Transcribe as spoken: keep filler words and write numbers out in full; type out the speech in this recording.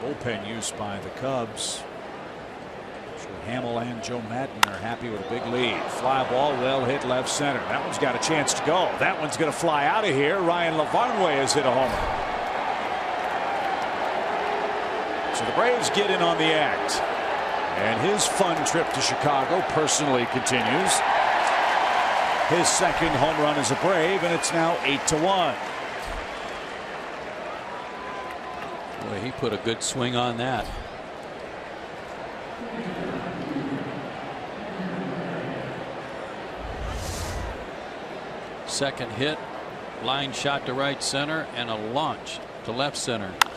bullpen use by the Cubs. Hamill and Joe Madden are happy with a big lead. Fly ball well hit left center. That one's got a chance to go. That one's going to fly out of here. Ryan Lavarnway has hit a homer. So the Braves get in on the act. And his fun trip to Chicago personally continues. His second home run as a Brave, and it's now eight to one. Boy, he put a good swing on that. Second hit, line shot to right center, and a launch to left center.